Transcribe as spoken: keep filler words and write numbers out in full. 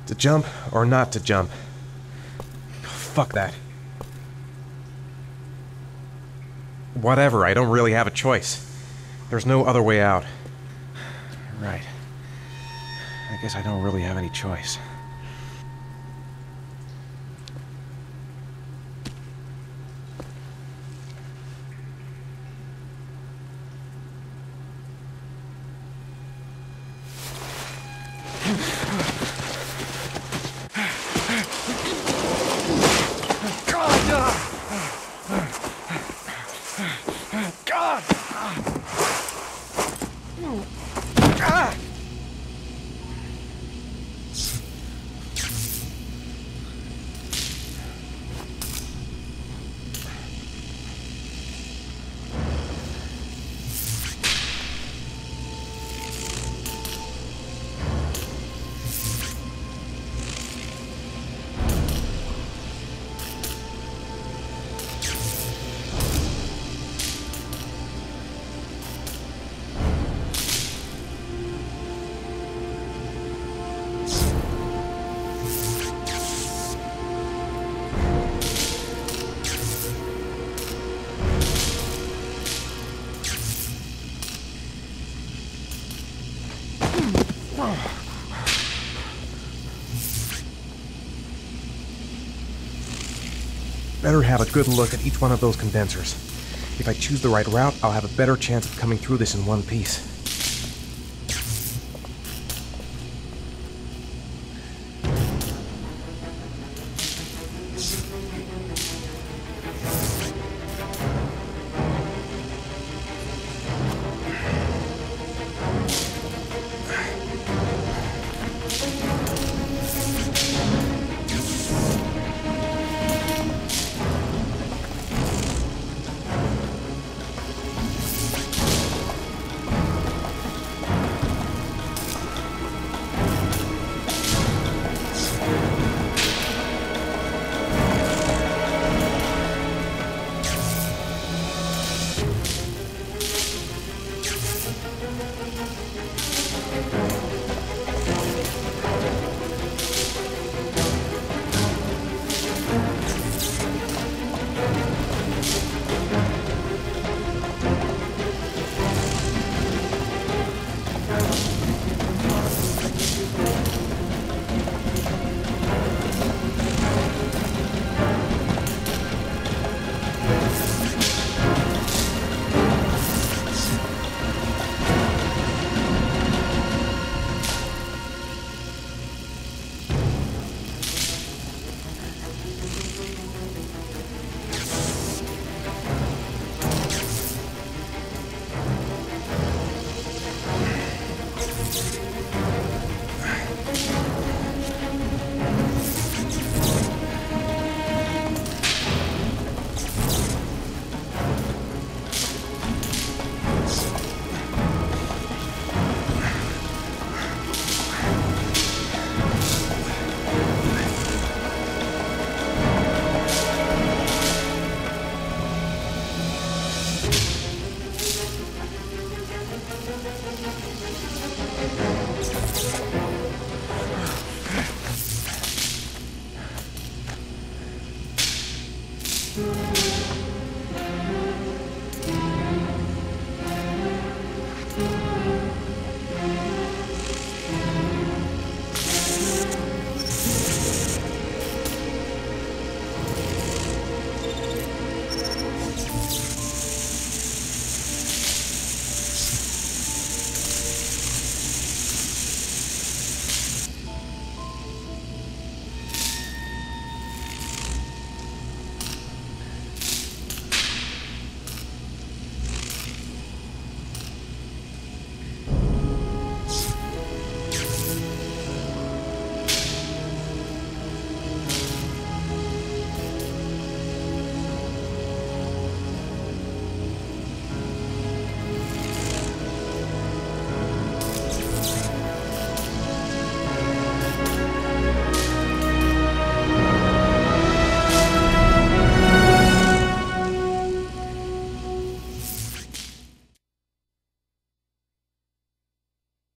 To jump or not to jump? Fuck that. Whatever, I don't really have a choice. There's no other way out. Right. I guess I don't really have any choice. Better have a good look at each one of those condensers. If I choose the right route, I'll have a better chance of coming through this in one piece.